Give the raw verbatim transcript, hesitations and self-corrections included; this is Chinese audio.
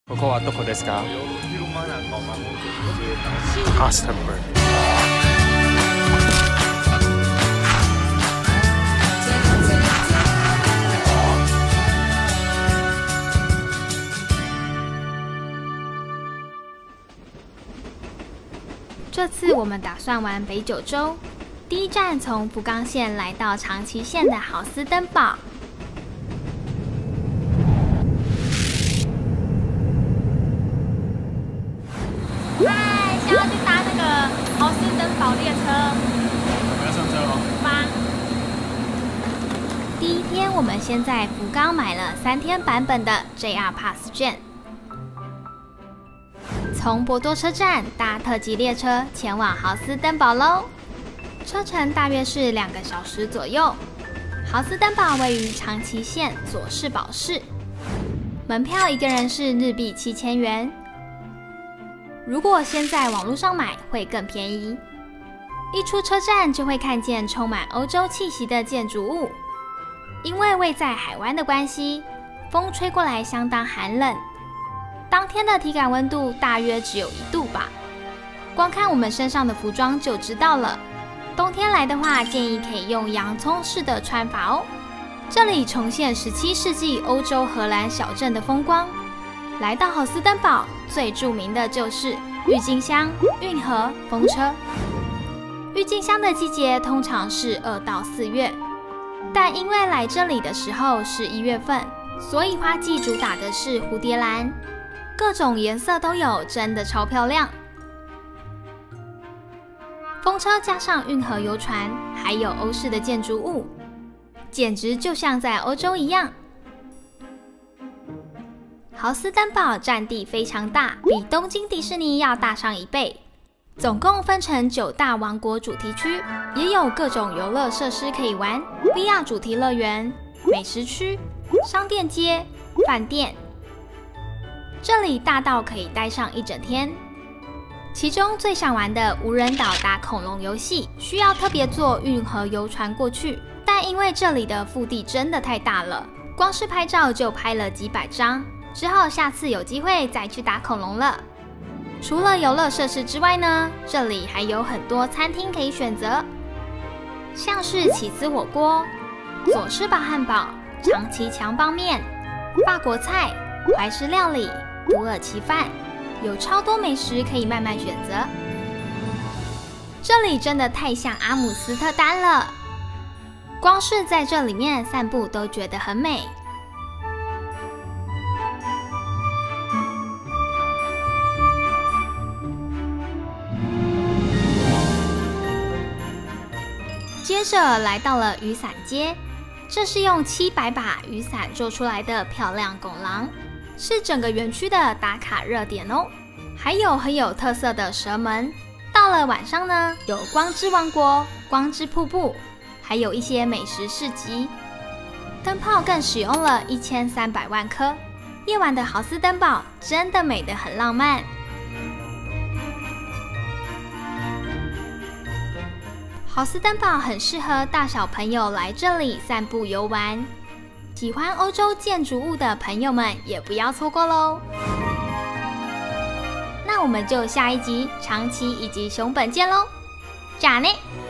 ここはどこですか？アスタンブル。 这次我们打算玩北九州，第一站从福冈县来到长崎县的好思登堡。嗨，想要去搭那个好思登堡列车？ 我们要上车了。 吧。第一天，我们先在福冈买了三天版本的 J R Pass 券。从博多车站搭特急列车前往好思登堡喽，车程大约是两个小时左右。好思登堡位于长崎县佐世保市，门票一个人是日币七千元。如果先在网络上买会更便宜。一出车站就会看见充满欧洲气息的建筑物，因为位在海湾的关系，风吹过来相当寒冷。当天的体感温度大约只有一度吧，光看我们身上的服装就知道了。冬天来的话，建议可以用洋葱式的穿法哦。这里重现十七世纪欧洲荷兰小镇的风光。来到好思登堡，最著名的就是郁金香、运河、风车。郁金香的季节通常是二到四月，但因为来这里的时候是一月份，所以花季主打的是蝴蝶兰。各种颜色都有，真的超漂亮。风车加上运河游船，还有欧式的建筑物，简直就像在欧洲一样。好思登堡占地非常大，比东京迪士尼要大上一倍。总共分成九大王国主题区，也有各种游乐设施可以玩 ，V R 主题乐园、美食区、商店街、饭店。这里大到可以待上一整天。其中最想玩的无人岛打恐龙游戏，需要特别坐运河游船过去，但因为这里的腹地真的太大了，光是拍照就拍了几百张，只好下次有机会再去打恐龙了。除了游乐设施之外呢，这里还有很多餐厅可以选择，像是起司火锅、佐世保汉堡、长崎强邦面、法国菜、怀石料理、土耳其饭，有超多美食可以慢慢选择。这里真的太像阿姆斯特丹了，光是在这里面散步都觉得很美。接着来到了雨伞街，这是用七百把雨伞做出来的漂亮拱廊，是整个园区的打卡热点哦。还有很有特色的蛇门，到了晚上呢，有光之王国、光之瀑布，还有一些美食市集。灯泡更使用了一千三百万颗，夜晚的好思登堡真的美得很浪漫。好思登堡很适合大小朋友来这里散步游玩，喜欢欧洲建筑物的朋友们也不要错过喽。那我们就下一集长崎以及熊本见喽，じゃあね。